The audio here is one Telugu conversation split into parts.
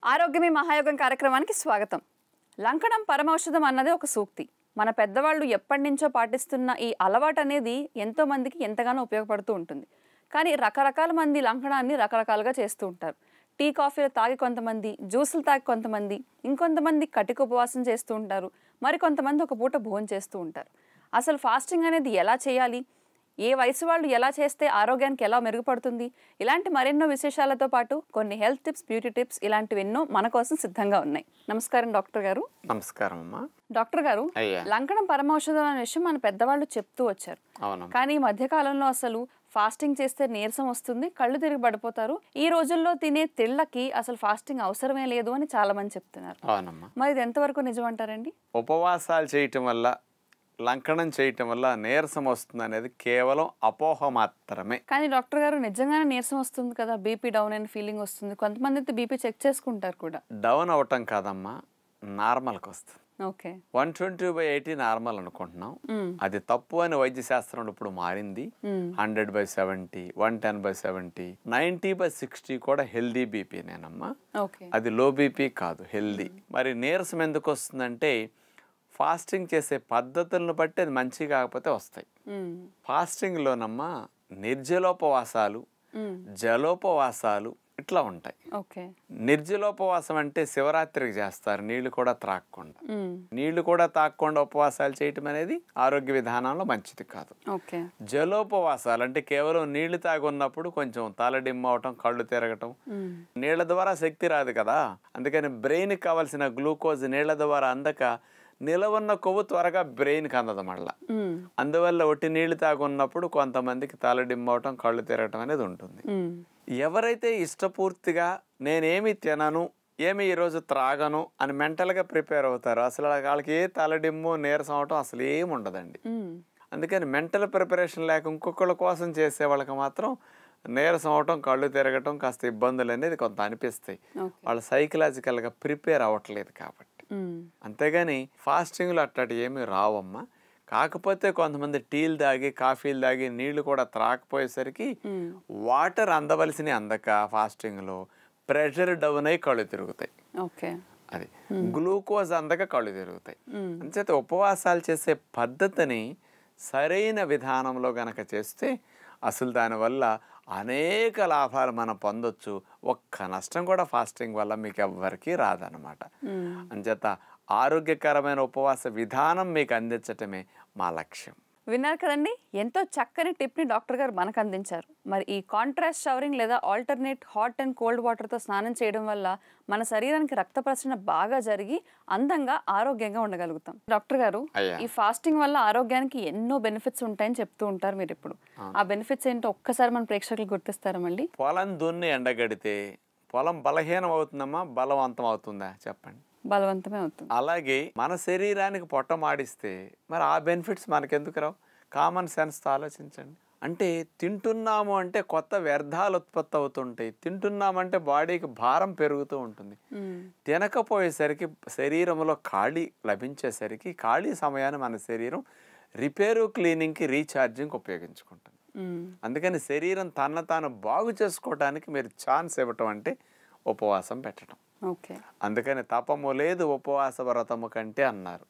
ఆరోగ్యమే మహాయోగం కార్యక్రమానికి స్వాగతం. లంకణం పరమౌషధం అన్నది ఒక సూక్తి. మన పెద్దవాళ్ళు ఎప్పటినుంచో పాటిస్తున్న ఈ అలవాటు అనేది ఎంతో మందికి ఎంతగానో ఉపయోగపడుతూ ఉంటుంది. కానీ రకరకాల మంది లంకణాన్ని రకరకాలుగా చేస్తూ ఉంటారు. టీ కాఫీలు తాగి కొంతమంది, జ్యూసులు తాగి కొంతమంది, ఇంకొంతమంది కటిక ఉపవాసం చేస్తూ ఉంటారు. మరి కొంతమంది ఒక పూట భోజనం చేస్తూ ఉంటారు. అసలు ఫాస్టింగ్ అనేది ఎలా చేయాలి, ఏ వయసు వాళ్ళు ఎలా చేస్తే ఆరోగ్యానికి ఎలా మెరుగుపడుతుంది, ఇలాంటి మరెన్నో విశేషాలతో పాటు కొన్ని హెల్త్ టిప్స్, బ్యూటీ టిప్స్ ఇలాంటివి ఎన్నో మన కోసం సిద్ధంగా ఉన్నాయి. నమస్కారం డాక్టర్ గారు. నమస్కారం అమ్మా. డాక్టర్ గారు, లంకణం పరమౌషధం అనే విషయం మన పెద్దవాళ్ళు చెప్తూ వచ్చారు. కానీ ఈ మధ్యకాలంలో అసలు ఫాస్టింగ్ చేస్తే నీరసం వస్తుంది, కళ్ళు తిరిగి పడిపోతారు, ఈ రోజుల్లో తినే తిళ్ళకి అసలు ఫాస్టింగ్ అవసరమే లేదు అని చాలా మంది చెప్తున్నారు. మరి ఇది ఎంతవరకు నిజం అంటారండి? ఉపవాసాలు చేయటం వల్ల, లంకణం చేయటం వల్ల నీరసం వస్తుంది అనేది కేవలం అపోహ మాత్రమే. కానీ డాక్టర్ గారు, నిజంగానే నీరసం వస్తుంది కదా, బీపీ డౌన్ అయిన ఫీలింగ్ వస్తుంది, కొంతమంది అయితే బీపీ చెక్ చేసుకుంటారు కూడా. డౌన్ అవటం కాదమ్మా, నార్మల్కి వస్తుంది. ఓకే, 120/80 నార్మల్ అనుకుంటున్నాం. అది తప్పు అని వైద్య శాస్త్రం ఇప్పుడు మారింది. 100/70, 110/70, 90/60 కూడా హెల్దీ బీపీనేనమ్మా. అది లో బీపీ కాదు, హెల్దీ. మరి నీరసం ఎందుకు వస్తుందంటే ఫాస్టింగ్ చేసే పద్ధతులను బట్టి అది మంచి కాకపోతే వస్తాయి. ఫాస్టింగ్లోనమ్మా నిర్జలోపవాసాలు, జలోపవాసాలు ఇట్లా ఉంటాయి. నిర్జలోపవాసం అంటే శివరాత్రికి చేస్తారు, నీళ్లు కూడా త్రాగకుండా. నీళ్లు కూడా తాగకుండా ఉపవాసాలు చేయటం అనేది ఆరోగ్య విధానంలో మంచిది కాదు. జలోపవాసాలు అంటే కేవలం నీళ్లు తాగి ఉన్నప్పుడు కొంచెం తలడిమ్మ అవటం, కళ్ళు తిరగటం. నీళ్ల ద్వారా శక్తి రాదు కదా, అందుకని బ్రెయిన్కి కావాల్సిన గ్లూకోజ్ నీళ్ల ద్వారా అందక నిలవన్న కొవ్వు త్వరగా బ్రెయిన్కి అందదు మళ్ళా. అందువల్ల ఒట్టి నీళ్లు తాగున్నప్పుడు కొంతమందికి తలడిమ్మవటం, కళ్ళు తిరగటం అనేది ఉంటుంది. ఎవరైతే ఇష్టపూర్తిగా నేనేమి తినను, ఏమి ఈరోజు త్రాగను అని మెంటల్గా ప్రిపేర్ అవుతారో అసలు వాళ్ళకి ఏ తలడిమ్ము, నీరసం అవటం అసలు ఏమి ఉండదండి. అందుకని మెంటల్ ప్రిపరేషన్ లేక ఇంకొకళ్ళ కోసం చేసే వాళ్ళకి మాత్రం నీరసం అవటం, కళ్ళు తిరగటం, కాస్త ఇబ్బందులు అనేది కొంత అనిపిస్తాయి. వాళ్ళు సైకలాజికల్గా ప్రిపేర్ అవ్వట్లేదు కాబట్టి. అంతేగాని ఫాస్టింగ్లో అట్లాంటి ఏమీ రావమ్మా. కాకపోతే కొంతమంది టీలు తాగి, కాఫీలు తాగి, నీళ్లు కూడా త్రాకపోయేసరికి వాటర్ అందవలసిన అందక ఫాస్టింగ్లో ప్రెషర్ డౌన్ అయ్యి కళ్ళు తిరుగుతాయి. అది గ్లూకోజ్ అందక కళ్ళు తిరుగుతాయి. అంచేత ఉపవాసాలు చేసే పద్ధతిని సరైన విధానంలో గనక చేస్తే అసలు దానివల్ల అనేక లాభాలు మనం పొందొచ్చు. ఒక్క నష్టం కూడా ఫాస్టింగ్ వల్ల మీకు ఎవ్వరికీ రాదనమాట. అంచేత ఆరోగ్యకరమైన ఉపవాస విధానం మీకు అందించటమే మా లక్ష్యం. విన్నారు కదండి, ఎంతో చక్కని టిప్ని డాక్టర్ గారు మనకు అందించారు. మరి ఈ కాంట్రాస్ట్ షవరింగ్ లేదా ఆల్టర్నేట్ హాట్ అండ్ కోల్డ్ వాటర్తో స్నానం చేయడం వల్ల మన శరీరానికి రక్త ప్రసరణ బాగా జరిగి అందంగా, ఆరోగ్యంగా ఉండగలుగుతాం. డాక్టర్ గారు, ఈ ఫాస్టింగ్ వల్ల ఆరోగ్యానికి ఎన్నో బెనిఫిట్స్ ఉంటాయని చెప్తూ ఉంటారు మీరు ఇప్పుడు. ఆ బెనిఫిట్స్ ఏంటో ఒక్కసారి మన ప్రేక్షకులు గుర్తిస్తారా మళ్ళీ? పొలం దున్ని ఎండగడితే పొలం బలహీనం అవుతుందమ్మా, బలవంతం అవుతుందా చెప్పండి? బలవంతమే అవుతుంది. అలాగే మన శరీరానికి పొట్ట మాడిస్తే మరి ఆ బెనిఫిట్స్ మనకెందుకు రావు? కామన్ సెన్స్తో ఆలోచించండి. అంటే తింటున్నాము అంటే కొత్త వ్యర్థాలు ఉత్పత్తి అవుతుంటాయి, తింటున్నామంటే బాడీకి భారం పెరుగుతూ ఉంటుంది. తినకపోయేసరికి శరీరంలో ఖాళీ లభించేసరికి ఖాళీ సమయాన్ని మన శరీరం రిపేరు, క్లీనింగ్కి, రీఛార్జింగ్కి ఉపయోగించుకుంటుంది. అందుకని శరీరం తన తాను బాగు చేసుకోవడానికి మీరు ఛాన్స్ ఇవ్వటం అంటే ఉపవాసం పెట్టడం. అందుకని తపము లేదు ఉపవాస వ్రతము కంటే అన్నారు.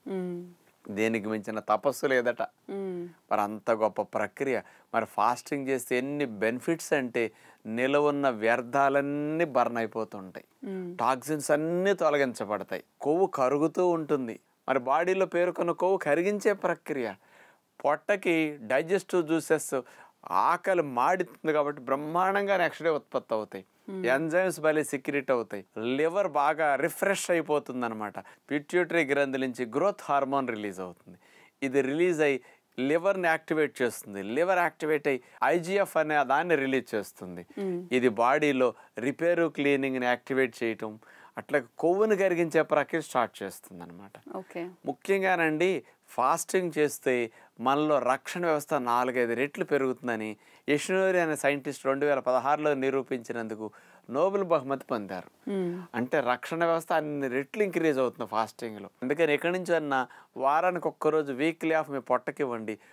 దేనికి మించిన తపస్సు లేదట. మరి అంత గొప్ప ప్రక్రియ. మరి ఫాస్టింగ్ చేస్తే ఎన్ని బెనిఫిట్స్ అంటే నిలవున్న వ్యర్థాలన్నీ బర్న్ అయిపోతుంటాయి, టాక్సిన్స్ అన్నీ తొలగించబడతాయి, కొవ్వు కరుగుతూ ఉంటుంది. మరి బాడీలో పేరుకున్న కొవ్వు కరిగించే ప్రక్రియ. పొట్టకి డైజెస్టివ్ జ్యూసెస్, ఆకలి మాడుతుంది కాబట్టి బ్రహ్మాండంగా నెక్స్ట్ డే ఉత్పత్తి అవుతాయి. ఎంజైమ్స్ భలే సిక్రెట్ అవుతాయి. లివర్ బాగా రిఫ్రెష్ అయిపోతుంది అనమాట. పిట్యూటరీ గ్రంథి నుంచి గ్రోత్ హార్మోన్ రిలీజ్ అవుతుంది. ఇది రిలీజ్ అయ్యి లివర్ని యాక్టివేట్ చేస్తుంది. లివర్ యాక్టివేట్ అయ్యి IGF అనే దాన్ని రిలీజ్ చేస్తుంది. ఇది బాడీలో రిపేరు, క్లీనింగ్ని యాక్టివేట్ చేయటం, అట్లా కొవ్వును కరిగించే ప్రక్రియ స్టార్ట్ చేస్తుంది అనమాట. ముఖ్యంగానండి ఫాస్టింగ్ చేస్తే మనలో రక్షణ వ్యవస్థ 4-5 రెట్లు పెరుగుతుందని యష్నోరి అనే సైంటిస్ట్ 2016లో నిరూపించినందుకు నోబెల్ బహుమతి పొందారు. అంటే రక్షణ వ్యవస్థ అన్ని రెట్లు ఇంక్రీజ్ అవుతుంది ఫాస్టింగ్లో. అందుకని ఎక్కడి నుంచి అన్నా వారానికి ఒక్కరోజు వీక్లీ ఆఫ్ మీ పొట్టకివ్వండి,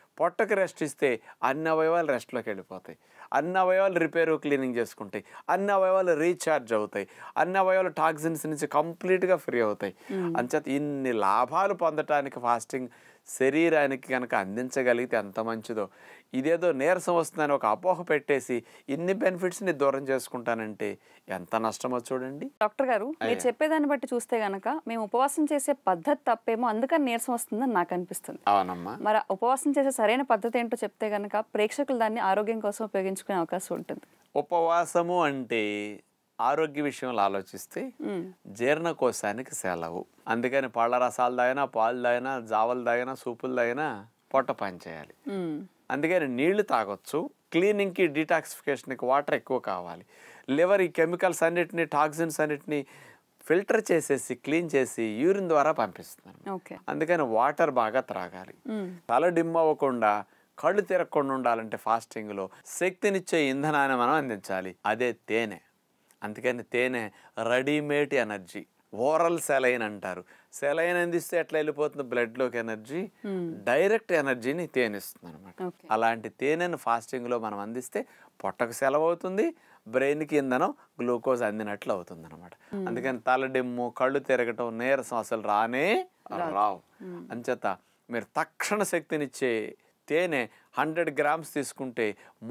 పొట్టకి రెస్ట్ ఇస్తే అన్ని అవయవాలు రెస్ట్లోకి వెళ్ళిపోతాయి, అన్ని అవయవాలు రిపేరు క్లీనింగ్ చేసుకుంటాయి, అన్ని అవయవాలు రీఛార్జ్ అవుతాయి, అన్ని అవయవాలు టాక్సిన్స్ నుంచి కంప్లీట్గా ఫ్రీ అవుతాయి. అంచేత ఇన్ని లాభాలు పొందటానికి ఫాస్టింగ్ శరీరానికి కనుక అందించగలిగితే ఎంత మంచిదో. ఇదేదో నీరసం వస్తుందని ఒక అపోహ పెట్టేసి ఇన్ని బెనిఫిట్స్ని దూరం చేసుకుంటానంటే ఎంత నష్టమో చూడండి. డాక్టర్ గారు, మీరు చెప్పేదాన్ని బట్టి చూస్తే గనక మేము ఉపవాసం చేసే పద్ధతి తప్పేమో, అందుకని నీరసం వస్తుందని నాకు అనిపిస్తుంది. అవునమ్మా. మరి ఉపవాసం చేసే సరైన పద్ధతి ఏంటో చెప్తే గనక ప్రేక్షకులు దాన్ని ఆరోగ్యం కోసం ఉపయోగించుకునే అవకాశం ఉంటుంది. ఉపవాసము అంటే ఆరోగ్య విషయంలో ఆలోచిస్తే జీర్ణకోశానికి సెలవు. అందుకని పళ్ళ రసాలు తాగినా, పాలు తాగినా, జావలు తాగినా, సూపులు తాగినా పొట్ట పనిచేయాలి. అందుకని నీళ్లు తాగొచ్చు. క్లీనింగ్కి, డీటాక్సిఫికేషన్కి వాటర్ ఎక్కువ కావాలి. లివర్ ఈ కెమికల్స్ అన్నిటిని, టాక్సిన్స్ అన్నిటిని ఫిల్టర్ చేసేసి క్లీన్ చేసి యూరిన్ ద్వారా పంపిస్తున్నాను. అందుకని వాటర్ బాగా త్రాగాలి. తల డిమ్ అవ్వకుండా, కళ్ళు తిరగకుండా ఉండాలంటే ఫాస్టింగ్లో శక్తినిచ్చే ఇంధనాన్ని మనం అందించాలి. అదే తేనె. అందుకని తేనె రెడీమేడ్ ఎనర్జీ, ఓరల్ సెలైన్ అంటారు. సెలైన్ అందిస్తే ఎట్లా వెళ్ళిపోతుంది బ్లడ్లోకి ఎనర్జీ, డైరెక్ట్ ఎనర్జీని తేనె ఇస్తుంది అనమాట. అలాంటి తేనెను ఫాస్టింగ్లో మనం అందిస్తే పొట్టకు సెలవు అవుతుంది, బ్రెయిన్కి ఇంధనం గ్లూకోజ్ అందినట్లు అవుతుంది అనమాట. అందుకని తలడిమ్ము, కళ్ళు తిరగటం, నీరసం అసలు రానే రావు. అంచేత మీరు తక్షణ శక్తినిచ్చే తేనె 100 గ్రామ్స్ తీసుకుంటే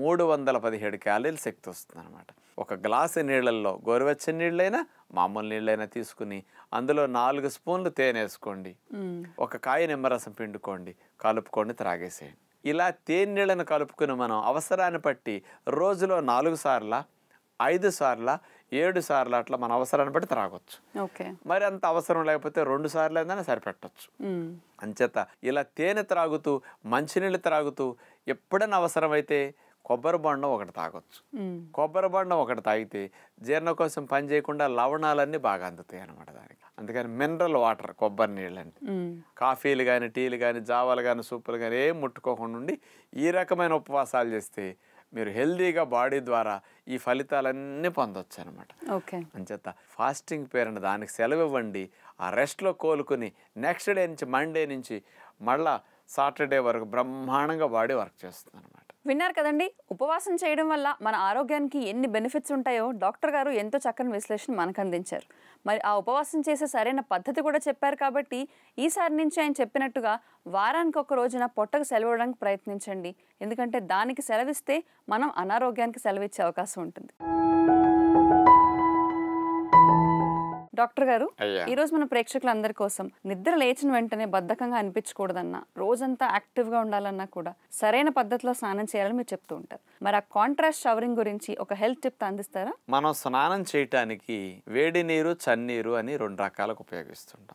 317 క్యాలరీల శక్తి వస్తుంది అనమాట. ఒక గ్లాసు నీళ్ళల్లో, గోరువెచ్చని నీళ్ళైనా మామూలు నీళ్ళైనా తీసుకుని అందులో 4 స్పూన్లు తేనె వేసుకోండి, ఒక కాయ నిమ్మరసం పిండుకోండి, కలుపుకొని త్రాగేసేయండి. ఇలా తేనె నీళ్ళను కలుపుకుని మనం అవసరాన్ని బట్టి రోజులో 4 సార్లు, 5 సార్లు, 7 సార్లు అట్లా మన అవసరాన్ని బట్టి త్రాగొచ్చు. మరి అంత అవసరం లేకపోతే 2 సార్లు అయినా సరిపెట్టచ్చు. అంచేత ఇలా తేనె త్రాగుతూ, మంచినీళ్ళు త్రాగుతూ, ఎప్పుడైనా అవసరమైతే కొబ్బరి బొండం ఒకటి తాగొచ్చు. కొబ్బరి బొండం ఒకటి తాగితే జీర్ణకోశం పని చేయకుండా లవణాలన్నీ బాగా అందుతాయి అనమాట దానికి. అందుకని మినరల్ వాటర్ కొబ్బరి నీళ్ళు అంటే కాఫీలు కానీ, టీలు కానీ, జావాలు కానీ, సూపులు కానీ ఏం ముట్టుకోకుండా ఉండి ఈ రకమైన ఉపవాసాలు చేస్తే మీరు హెల్దీగా బాడీ ద్వారా ఈ ఫలితాలన్నీ పొందొచ్చు అనమాట. అంచేత ఫాస్టింగ్ పేరున దానికి సెలవు ఇవ్వండి. ఆ రెస్ట్లో కోలుకుని నెక్స్ట్ డే నుంచి, మండే నుంచి మళ్ళా సాటర్డే వరకు బ్రహ్మాండంగా బాడీ వర్క్ చేస్తుంది అనమాట. విన్నారు కదండి, ఉపవాసం చేయడం వల్ల మన ఆరోగ్యానికి ఎన్ని బెనిఫిట్స్ ఉంటాయో డాక్టర్ గారు ఎంతో చక్కని విశ్లేషణ మనకు అందించారు. మరి ఆ ఉపవాసం చేసే సరైన పద్ధతి కూడా చెప్పారు. కాబట్టి ఈసారి నుంచి ఆయన చెప్పినట్టుగా వారానికి ఒక రోజున పొట్టకు సెలవు ఇవ్వడానికి ప్రయత్నించండి. ఎందుకంటే దానికి సెలవిస్తే మనం అనారోగ్యానికి సెలవిచ్చే అవకాశం ఉంటుంది. డాక్టర్ గారు, ఈరోజు మన ప్రేక్షకులందరి కోసం నిద్ర లేచిన వెంటనే బద్ధకంగా అనిపించకూడదన్నా, రోజంతా యాక్టివ్గా ఉండాలన్నా కూడా సరైన పద్ధతిలో స్నానం చేయాలని మీరు చెప్తూ ఉంటారు. మరి ఆ కాంట్రాస్ట్ షవరింగ్ గురించి ఒక హెల్త్ టిప్ అందిస్తారా? మనం స్నానం చేయటానికి వేడి నీరు, చన్నీరు అని 2 రకాలకు ఉపయోగిస్తుంటాం.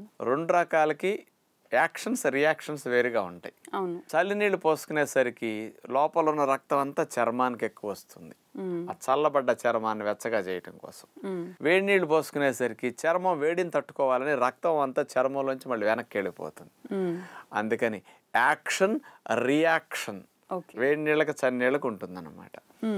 2 రకాలకి యాక్షన్స్, రియాక్షన్స్ వేరుగా ఉంటాయి. చల్లి నీళ్ళు పోసుకునేసరికి లోపల ఉన్న రక్తం అంతా చర్మానికి ఎక్కువ వస్తుంది, ఆ చల్లబడ్డ చర్మాన్ని వెచ్చగా చేయటం కోసం. వేడి నీళ్లు పోసుకునేసరికి చర్మం వేడిని తట్టుకోవాలని రక్తం అంతా చర్మంలోంచి మళ్ళీ వెనక్కి వెళ్ళిపోతుంది. అందుకని యాక్షన్, రియాక్షన్ వేడి నీళ్ళకి, చన్నీళ్ళకి ఉంటుందన్నమాట.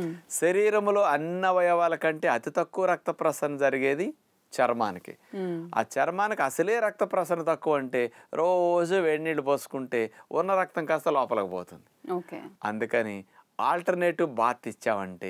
శరీరంలో అన్ని అవయవాల కంటే అతి తక్కువ రక్త ప్రసరణ జరిగేది చర్మానికి. ఆ చర్మానికి అసలే రక్త ప్రసరణ తక్కువ అంటే రోజు వేడి నీళ్ళు పోసుకుంటే ఉన్న రక్తం కాస్త లోపలికి పోతుంది. అందుకని ఆల్టర్నేటివ్ బాత్ ఇచ్చామంటే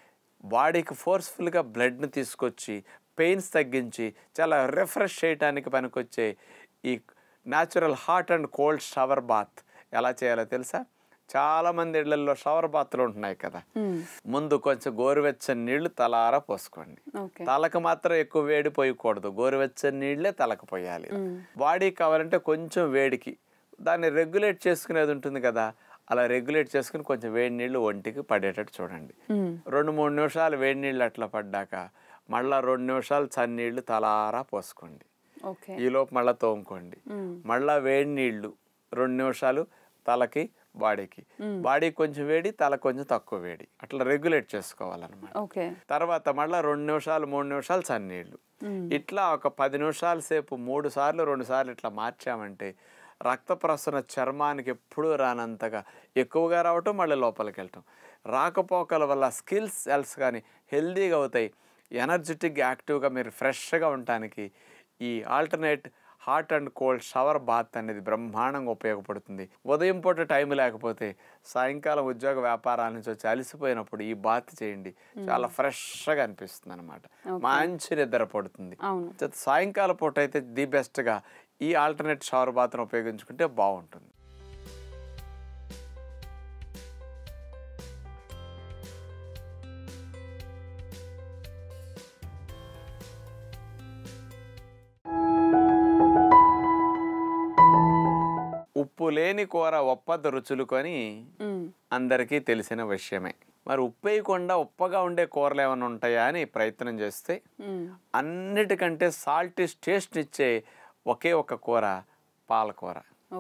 బాడీకి ఫోర్స్ఫుల్గా బ్లడ్ని తీసుకొచ్చి పెయిన్స్ తగ్గించి చాలా రిఫ్రెష్ చేయడానికి పనికొచ్చే ఈ natural hot and cold shower bath ఎలా చేయాలో తెలుసా? చాలామంది ఇళ్లలో షవర్ బాత్లు ఉంటున్నాయి కదా. ముందు కొంచెం గోరువెచ్చని నీళ్లు తలారా పోసుకోండి. తలకు మాత్రం ఎక్కువ వేడి పోయకూడదు, గోరువెచ్చని నీళ్లే తలకు పోయాలి. బాడీకి కావాలంటే కొంచెం వేడికి దాన్ని రెగ్యులేట్ చేసుకునేది ఉంటుంది కదా, అలా రెగ్యులేట్ చేసుకుని కొంచెం వేడి నీళ్లు ఒంటికి పడేటట్టు చూడండి. 2-3 నిమిషాలు వేడి నీళ్ళు అట్లా పడ్డాక మళ్ళా 2 నిమిషాలు చన్నీళ్లు తలారా పోసుకోండి. ఈలోపు మళ్ళీ తోముకోండి. మళ్ళా వేడి నీళ్లు 2 నిమిషాలు తలకి, బాడీకి. బాడీకి కొంచెం వేడి, తల కొంచెం తక్కువ వేడి, అట్లా రెగ్యులేట్ చేసుకోవాలన్నమాట. తర్వాత మళ్ళీ 2 నిమిషాలు 3 నిమిషాలు చన్నీళ్ళు. ఇట్లా ఒక 10 నిమిషాల సేపు 3 సార్లు 2 సార్లు ఇట్లా మార్చామంటే రక్త ప్రసరణ చర్మానికి ఎప్పుడూ రానంతగా ఎక్కువగా రావటం, మళ్ళీ లోపలికి వెళ్ళటం. రాకపోకల వల్ల స్కిల్స్ సెల్స్ కానీ హెల్దీగా అవుతాయి. ఎనర్జెటిక్, యాక్టివ్గా మీరు ఫ్రెష్గా ఉండటానికి ఈ alternate hot and cold shower bath అనేది బ్రహ్మాండంగా ఉపయోగపడుతుంది. ఉదయం పూట టైం లేకపోతే సాయంకాలం ఉద్యోగ వ్యాపారాల నుంచి వచ్చి అలసిపోయినప్పుడు ఈ బాత్ చేయండి, చాలా ఫ్రెష్గా అనిపిస్తుంది అనమాట. మంచి నిద్ర పడుతుంది. సాయంకాలం పూట అయితే ది బెస్ట్గా ఈ ఆల్టర్నేట్ షవర్ బాత్ను ఉపయోగించుకుంటే బాగుంటుంది. ఉప్పు లేని కూర ఒప్పద రుచులు కొని అందరికీ తెలిసిన విషయమే. మరి ఉప్పు వేయకుండా ఉప్పగా ఉండే కూరలు ఏమైనా ఉంటాయా అని ప్రయత్నం చేస్తే అన్నిటికంటే సాల్టీ టేస్ట్ ఇచ్చే ఒకే ఒక కూర పాలకూర.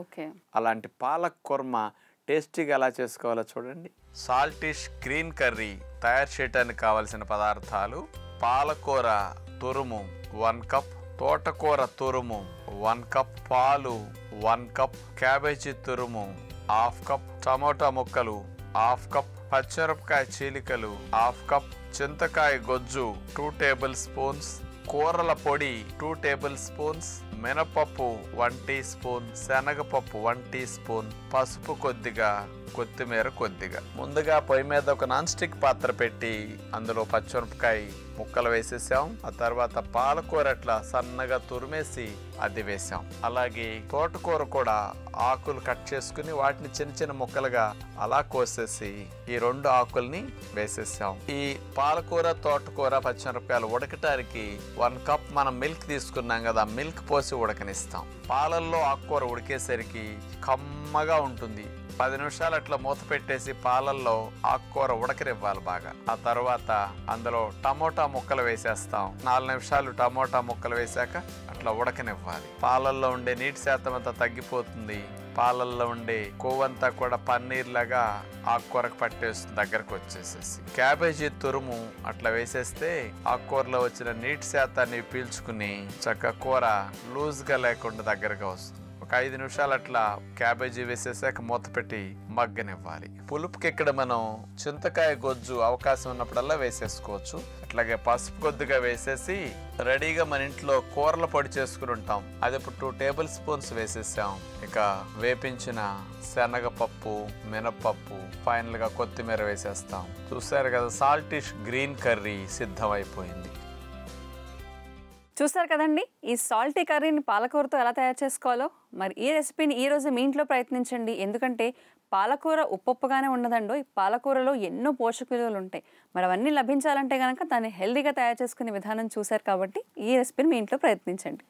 అలాంటి పాలక్ కుర్మ టేస్టీగా ఎలా చేసుకోవాలో చూడండి. సాల్టిష్ గ్రీన్ కర్రీ తయారు చేయడానికి కావలసిన పదార్థాలు: పాలకూర తురుము 1 కప్, తోటకూర తురుము 1 కప్, పాలు 1 కప్, క్యాబేజీ తురుము 1/2 కప్, టమోటా ముక్కలు 1/2 కప్, పచ్చిమిరపకాయ చీలికలు 1/2 కప్, చింతకాయ గొజ్జు 2 టేబుల్ స్పూన్స్, కూరల పొడి 2 టేబుల్ స్పూన్స్, మినపప్పు 1 టీ స్పూన్, శనగపప్పు 1 టీ స్పూన్, పసుపు కొద్దిగా, కొత్తిమీర కొద్దిగా. ముందుగా పొయ్యి మీద ఒక నాన్ స్టిక్ పాత్ర పెట్టి అందులో పచ్చిమిరపకాయ ముక్కలు వేసేసాం. ఆ తర్వాత పాలకూర అట్లా సన్నగా తురిమేసి అది వేసాం. అలాగే తోటకూర కూడా ఆకులు కట్ చేసుకుని వాటిని చిన్న చిన్న ముక్కలుగా అలా కోసేసి ఈ 2 ఆకుల్ని వేసేసాం. ఈ పాలకూర, తోటకూర, పచ్చిమిరపకాయలు ఉడకటానికి 1 కప్ మనం మిల్క్ తీసుకున్నాం కదా, మిల్క్ పోసి ఉడకనిస్తాం. పాలల్లో ఆకుకూర ఉడికేసరికి కమ్మగా ఉంటుంది. 10 నిమిషాలు అట్లా మూత పెట్టేసి పాలల్లో ఆకుకూర ఉడకనివ్వాలి బాగా. ఆ తర్వాత అందులో టమోటా ముక్కలు వేసేస్తాం. 4 నిమిషాలు టమోటా ముక్కలు వేసాక అట్లా ఉడకనివ్వాలి. పాలల్లో ఉండే నీటి శాతం అంతా తగ్గిపోతుంది. పాలల్లో ఉండే కొవ్వంతా కూడా పన్నీర్ లాగా ఆకుకూరకు పట్టేస్తుంది దగ్గరకు వచ్చేసేసి. క్యాబేజీ తురుము అట్లా వేసేస్తే ఆకుకూరలో వచ్చిన నీటి శాతాన్ని పీల్చుకుని చక్కగా కూర లూజ్గా లేకుండా దగ్గరగా వస్తుంది. ఒక 5 నిమిషాలు అట్లా క్యాబేజీ వేసేసాక మూత పెట్టి మగ్గనివ్వాలి. పులుపుకి ఇక్కడ మనం చింతకాయ గొజ్జు అవకాశం ఉన్నప్పుడల్లా వేసేసుకోవచ్చు. అట్లాగే పసుపు కొద్దిగా వేసేసి రెడీగా మన ఇంట్లో కూరల పొడి చేసుకుని ఉంటాం, అది ఇప్పుడు 2 టేబుల్ స్పూన్స్ వేసేసాం. ఇక వేపించిన శనగపప్పు, మినపప్పు, ఫైనల్ గా కొత్తిమీర వేసేస్తాం. చూసారు కదా, సాల్టిష్ గ్రీన్ కర్రీ సిద్ధమైపోయింది. చూసారు కదండి, ఈ సాల్టీ కర్రీని పాలకూరతో ఎలా తయారు చేసుకోవాలో. మరి ఈ రెసిపీని ఈ రోజు మీ ఇంట్లో ప్రయత్నించండి. ఎందుకంటే పాలకూర ఉప్పుగానే ఉండదండో, ఈ పాలకూరలో ఎన్నో పోషక విలువలు ఉంటాయి. మరి అవన్నీ లభించాలంటే కనుక దాన్ని హెల్దీగా తయారు చేసుకునే విధానం చూశారు కాబట్టి ఈ రెసిపీని మీ ఇంట్లో ప్రయత్నించండి.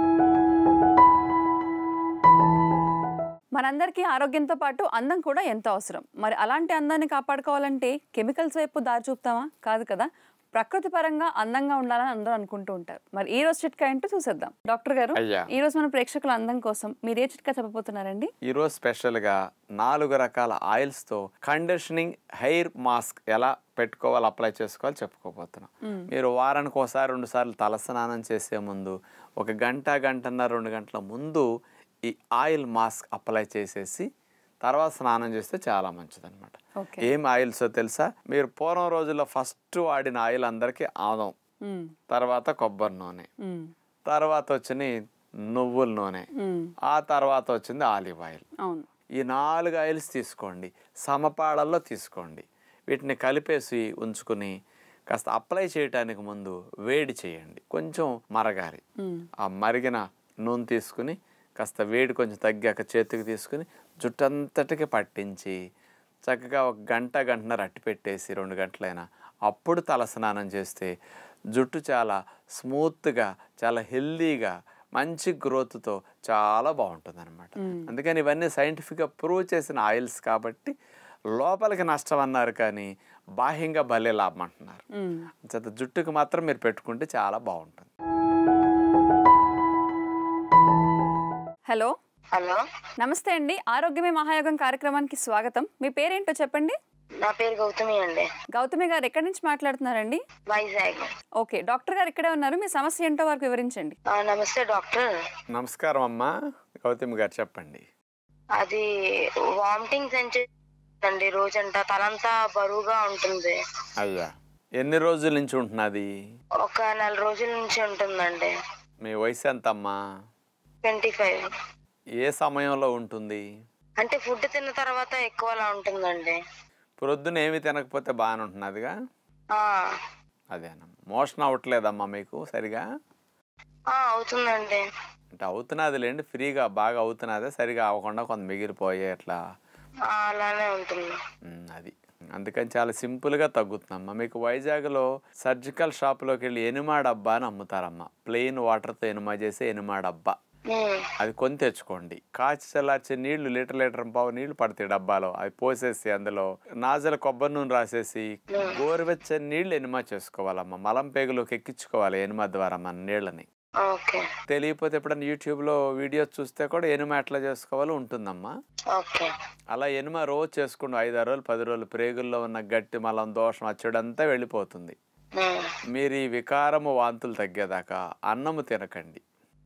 మనందరికీ ఆరోగ్యంతో పాటు అందం కూడా ఎంతో అవసరం. మరి అలాంటి అందాన్ని కాపాడుకోవాలంటే కెమికల్స్ వైపు దారి చూపుతామా? కాదు కదా, ప్రకృతి పరంగా అందంగా ఉండాలని అందరూ అనుకుంటూ ఉంటారు. మరి ఈ రోజు చిట్కా ఏంటో చూసేద్దాం. డాక్టర్ గారు, ఈ రోజు మన ప్రేక్షకుల అందం కోసం మీరు ఏ చిట్కా చెప్పబోతున్నారండి? ఈ రోజు స్పెషల్ గా 4 రకాల ఆయిల్స్ తో కండిషనింగ్ హెయిర్ మాస్క్ ఎలా పెట్టుకోవాలి, అప్లై చేసుకోవాలి చెప్పుకోబోతున్నాం. మీరు వారానికి ఒకసారి 2 సార్లు తల స్నానం చేసే ముందు 1 గంట, గంటన్నర, 2 గంటల ముందు ఈ ఆయిల్ మాస్క్ అప్లై చేసేసి తర్వాత స్నానం చేస్తే చాలా మంచిదన్నమాట. ఏం ఆయిల్స్ తెలుసా? మీరు పూర్వం రోజుల్లో ఫస్ట్ వాడిన ఆయిల్ అందరికీ ఆదం, తర్వాత కొబ్బరి నూనె, తర్వాత వచ్చింది నువ్వుల నూనె, ఆ తర్వాత వచ్చింది ఆలివ్ ఆయిల్. ఈ 4 ఆయిల్స్ తీసుకోండి, సమపాళల్లో తీసుకోండి. వీటిని కలిపేసి ఉంచుకుని కాస్త అప్లై చేయడానికి ముందు వేడి చేయండి, కొంచెం మరగాలి. ఆ మరిగిన నూనె తీసుకుని కాస్త వేడి కొంచెం తగ్గాక చేతికి తీసుకుని జుట్టంతటికి పట్టించి చక్కగా 1 గంట, గంటన్నర అట్టి పెట్టేసి 2 గంటలైనా అప్పుడు తల స్నానం చేస్తే జుట్టు చాలా స్మూత్గా, చాలా హెల్దీగా, మంచి గ్రోత్తో చాలా బాగుంటుంది అనమాట. అందుకని ఇవన్నీ సైంటిఫిక్గా ప్రూవ్ చేసిన ఆయిల్స్ కాబట్టి లోపలికి నష్టం అన్నారు కానీ బాహ్యంగా భలే లాభం అంటున్నారు. జుట్టుకు మాత్రం మీరు పెట్టుకుంటే చాలా బాగుంటుంది. హలో హలో నమస్తే అండి, ఆరోగ్యమే మహాయోగం కార్యక్రమానికి స్వాగతం. మీ పేరేంటో చెప్పండి. నా పేరు గౌతమి అండి. గౌతమి గారు ఎక్కడి నుంచి మాట్లాడుతున్నారండి? వైజాగ్. ఓకే, డాక్టర్ గారు ఇక్కడే ఉన్నారు, మీ సమస్య ఏంటో వారికి వివరించండి. నమస్తే డాక్టర్. నమస్కారం అమ్మా. గౌతమి గారు చెప్పండి. అది వామిటింగ్ సెన్సేషన్ అండి, రోజంతా తలంతా బరువుగా ఉంటుంది. అయ్యా, ఎన్ని రోజుల నుంచి ఉంటున్నది? ఒక 4 రోజుల నుంచి ఉంటుందండి. మీ వయసు ఎంతమ్మా? 25. ఏ సమయంలో ఉంటుంది? అంటే ఫుడ్ తిన్న తర్వాత ఎక్కువలా ఉంటుందండి. ప్రొద్దున ఏమి తినకపోతే బాగానే ఉంటున్నదిగా. ఆ, అదేనమ్మా. మోషన్ అవ్వట్లేదమ్మా మీకు సరిగా? అవుతుందండి. అంటే అవుతున్నదిలేండి, ఫ్రీగా బాగా అవుతున్నదే, సరిగా అవ్వకుండా కొంత మిగిలిపోయే అట్లా. అలానే ఉంటుంది. అది అందుకని చాలా సింపుల్గా తగ్గుతుందమ్మా. మీకు వైజాగ్లో సర్జికల్ షాప్లోకి వెళ్ళి ఎనిమా డబ్బా అని అమ్ముతారమ్మా. ప్లెయిన్ వాటర్తో ఎనిమా చేసి ఎనిమా డబ్బా, అది కొని తెచ్చుకోండి. కాచి చల్లార్చే నీళ్లు లీటర్ పావు నీళ్లు పడతాయి డబ్బాలో, అవి పోసేసి అందులో నాజల కొబ్బరి నూనె రాసేసి గోరువెచ్చని నీళ్లు ఎనిమా చేసుకోవాలమ్మా. మలం పేగులోకి ఎక్కించుకోవాలి ఎనిమా ద్వారా మన నీళ్ళని. తెలియకపోతే ఎప్పుడన్నా యూట్యూబ్లో వీడియోస్ చూస్తే కూడా ఎనిమా ఎట్లా చేసుకోవాలో ఉంటుందమ్మా. అలా ఎనిమా రోజు చేసుకుంటూ 5-6 రోజులు 10 రోజులు ప్రేగుల్లో ఉన్న గట్టి మలం దోషం అచ్చుడంతా వెళ్ళిపోతుంది. మీరు ఈ వికారము వాంతులు తగ్గేదాకా అన్నము తినకండి.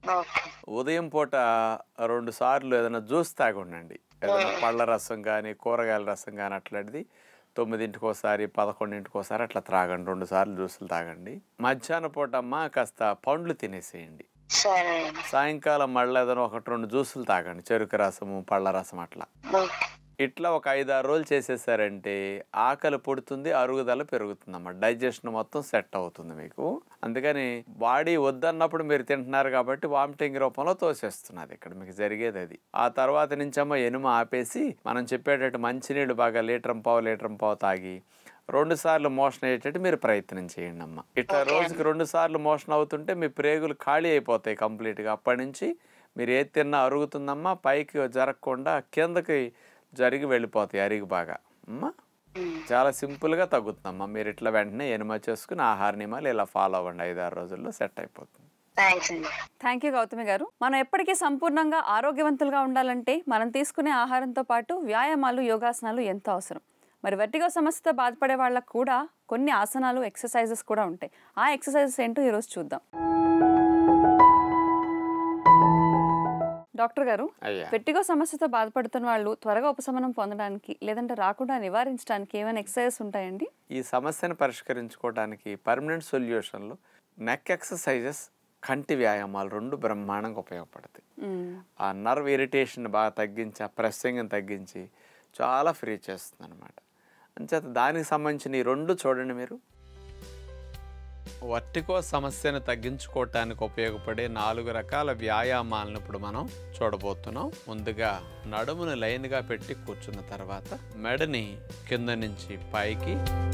ఉదయం పూట 2 సార్లు ఏదైనా జ్యూస్ తాగుండండి. ఏదైనా పళ్ళ రసం కానీ కూరగాయల రసం కానీ అట్లాంటిది 9ంటికి ఒకసారి 11ంటికి ఒకసారి అట్లా త్రాగండి. 2 సార్లు జ్యూసులు తాగండి. మధ్యాహ్నం పూట అమ్మ కాస్త పండ్లు తినేసేయండి. సాయంకాలం మళ్ళీ ఏదైనా 1-2 జ్యూసులు తాగండి, చెరుకు రసము పళ్ళ రసం అట్లా. ఇట్లా ఒక 5-6 రోజులు చేసేసారంటే ఆకలి పుడుతుంది, అరుగుదల పెరుగుతుందమ్మా. డైజెషన్ మొత్తం సెట్ అవుతుంది మీకు. అందుకని బాడీ వద్దన్నప్పుడు మీరు తింటున్నారు కాబట్టి వామిటింగ్ రూపంలో తోసేస్తున్నది ఇక్కడ మీకు జరిగేది అది. ఆ తర్వాత నుంచి అమ్మ ఎనుమ ఆపేసి మనం చెప్పేటట్టు మంచినీళ్ళు బాగా లీటర్ పావు తాగి 2 సార్లు మోషన్ అయ్యేటట్టు మీరు ప్రయత్నం చేయండి అమ్మ. ఇట్లా రోజుకి 2 సార్లు మోషన్ అవుతుంటే మీ ప్రేగులు ఖాళీ అయిపోతాయి కంప్లీట్గా. అప్పటి నుంచి మీరు ఏది తిన్నా అరుగుతుందమ్మా, పైకి జరగకుండా కిందకి జరిగి వెళ్ళిపోతాయి అరిగి బాగా అమ్మా. చాలా సింపుల్గా తగ్గుతుందమ్మా. మీరు ఇట్లా వెంటనే ఎనిమా చేసుకుని ఆహార నియమాలు ఇలా ఫాలో అవ్వండి, 5-6 రోజుల్లో సెట్ అయిపోతుంది. థ్యాంక్ యూ గౌతమి గారు. మనం ఎప్పటికీ సంపూర్ణంగా ఆరోగ్యవంతులుగా ఉండాలంటే మనం తీసుకునే ఆహారంతో పాటు వ్యాయామాలు యోగాసనాలు ఎంతో అవసరం. మరి వెర్టిగో సమస్యతో బాధపడే వాళ్ళకు కూడా కొన్ని ఆసనాలు ఎక్సర్సైజెస్ కూడా ఉంటాయి. ఆ ఎక్సర్సైజెస్ ఏంటో ఈరోజు చూద్దాం. డాక్టర్ గారు, వెర్టిగో సమస్యతో బాధపడుతున్న వాళ్ళు త్వరగా ఉపశమనం పొందడానికి లేదంటే రాకుండా నివారించడానికి ఏమైనా ఎక్సర్సైజెస్ ఉంటాయండి? ఈ సమస్యను పరిష్కరించుకోవడానికి పర్మనెంట్ సొల్యూషన్లు నెక్ ఎక్సర్సైజెస్, కంటి వ్యాయామాలు 2 బ్రహ్మాండంగా ఉపయోగపడతాయి. ఆ నర్వ్ ఇరిటేషన్ బాగా తగ్గించి, ఆ ప్రెస్సింగ్ని తగ్గించి చాలా ఫ్రీ చేస్తుంది అనమాట. అంచేత దానికి సంబంధించిన ఈ 2 చూడండి మీరు. వర్టిగో సమస్యను తగ్గించుకోవటానికి ఉపయోగపడే 4 రకాల వ్యాయామాలను ఇప్పుడు మనం చూడబోతున్నాం. ముందుగా నడుమును లైన్గా పెట్టి కూర్చున్న తర్వాత మెడని కింద నుంచి పైకి,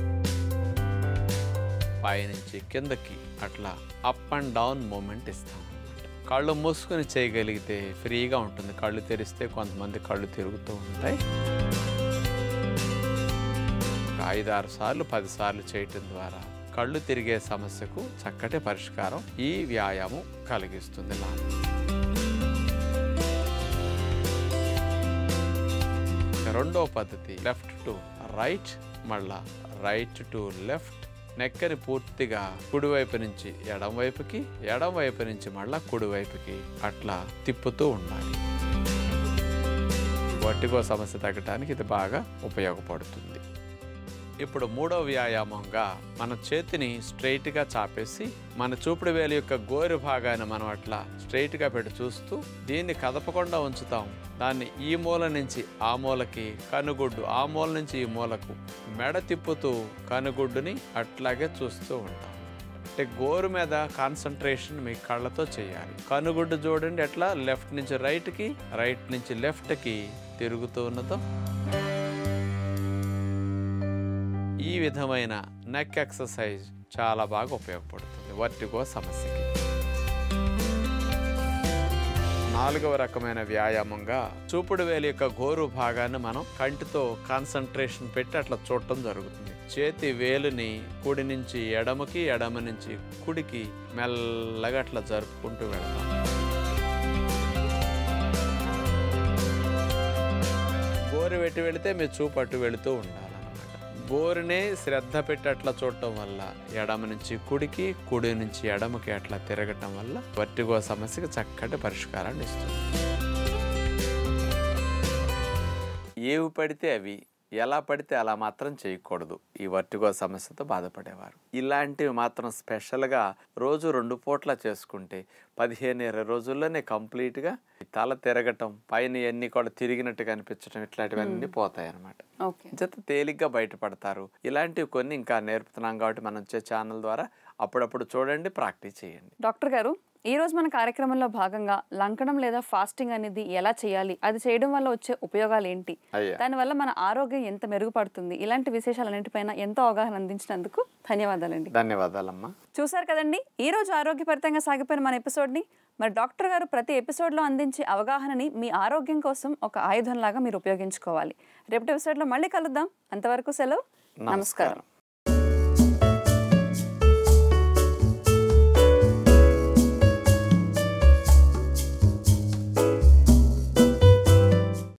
పైనుంచి కిందకి అట్లా అప్ అండ్ డౌన్ మూమెంట్ ఇస్తాం. కళ్ళు మూసుకొని చేయగలిగితే ఫ్రీగా ఉంటుంది. కళ్ళు తెరిస్తే కొంతమంది కళ్ళు తిరుగుతూ ఉంటాయి. 5-6 సార్లు 10 సార్లు చేయటం ద్వారా కళ్ళు తిరిగే సమస్యకు చక్కటి పరిష్కారం ఈ వ్యాయామం కలిగిస్తుంది. రెండో పద్ధతి లెఫ్ట్ టు రైట్, మళ్ళా రైట్ టు లెఫ్ట్. నెక్కని పూర్తిగా కుడివైపు నుంచి ఎడం వైపుకి, ఎడం వైపు నుంచి మళ్ళా కుడివైపుకి అట్లా తిప్పుతూ ఉండాలి. వర్టిగో సమస్య తగ్గడానికి ఇది బాగా ఉపయోగపడుతుంది. ఇప్పుడు 3వ వ్యాయామంగా మన చేతిని స్ట్రైట్గా చాపేసి మన చూపుడు వేలు యొక్క గోరు భాగాన్ని మనం అట్లా స్ట్రైట్గా పెట్టి చూస్తూ దీన్ని కదపకుండా ఉంచుతాం. దాన్ని ఈ మూల నుంచి ఆ మూలకి, కనుగుడ్డు ఆ మూల నుంచి ఈ మూలకు మెడ తిప్పుతూ కనుగుడ్డుని అట్లాగే చూస్తూ ఉంటాం. అంటే గోరు మీద కాన్సన్ట్రేషన్ మీ కళ్ళతో చేయాలి. కనుగుడ్డు చూడండి ఎట్లా లెఫ్ట్ నుంచి రైట్కి, రైట్ నుంచి లెఫ్ట్కి తిరుగుతూ ఉన్నదో. ఈ విధమైన నెక్ ఎక్సర్సైజ్ చాలా బాగా ఉపయోగపడుతుంది వర్టిగో సమస్యకి. 4వ రకమైన వ్యాయామంగా చూపుడు వేలు యొక్క గోరు భాగాన్ని మనం కంటితో కాన్సన్ట్రేషన్ పెట్టి అట్లా చూడటం జరుగుతుంది. చేతి వేలుని కుడి నుంచి ఎడమకి, ఎడమ నుంచి కుడికి మెల్లగా అట్లా జరుపుకుంటూ వెళ్తాం. గోరు పెట్టి వెళితే మీ చూపు అటు వెళుతూ ఉండాలి. గోరునే శ్రద్ధ పెట్టి అట్లా చూడటం వల్ల ఎడమ నుంచి కుడికి, కుడి నుంచి ఎడమకి అట్లా తిరగటం వల్ల వర్టిగో సమస్యకి చక్కటి పరిష్కారాన్ని ఇస్తుంది. ఏవి పడితే అవి ఎలా పడితే అలా మాత్రం చేయకూడదు ఈ వర్టిగో సమస్యతో బాధపడేవారు. ఇలాంటివి మాత్రం స్పెషల్గా రోజు 2 పూట్ల చేసుకుంటే 15-20 రోజుల్లోనే కంప్లీట్గా తల తిరగటం, పైన ఇవన్నీ కూడా తిరిగినట్టు కనిపించడం, ఇట్లాంటివన్నీ పోతాయి అన్నమాట. జత తేలిగ్గా బయటపడతారు. ఇలాంటివి కొన్ని ఇంకా నేర్పుతున్నాం కాబట్టి మనం వచ్చే ఛానల్ ద్వారా అప్పుడప్పుడు చూడండి, ప్రాక్టీస్ చేయండి. డాక్టర్ గారు, ఈ రోజు మన కార్యక్రమంలో భాగంగా లంకనం లేదా ఫాస్టింగ్ అనేది ఎలా చేయాలి, అది చేయడం వల్ల వచ్చే ఉపయోగాలు ఏంటి, దానివల్ల మన ఆరోగ్యం ఎంత మెరుగుపడుతుంది, ఇలాంటి విశేషాలన్నింటిపైన ఎంతో అవగాహన అందించినందుకు ధన్యవాదాలండి. ధన్యవాదాలమ్మా. చూసారు కదండి ఈ రోజు ఆరోగ్యపరితంగా సాగిపోయిన మన ఎపిసోడ్ని. మరి డాక్టర్ గారు ప్రతి ఎపిసోడ్లో అందించే అవగాహనని మీ ఆరోగ్యం కోసం ఒక ఆయుధంలాగా మీరు ఉపయోగించుకోవాలి. రేపటి ఎపిసోడ్లో మళ్ళీ కలుద్దాం. అంతవరకు సెలవు. నమస్కారం.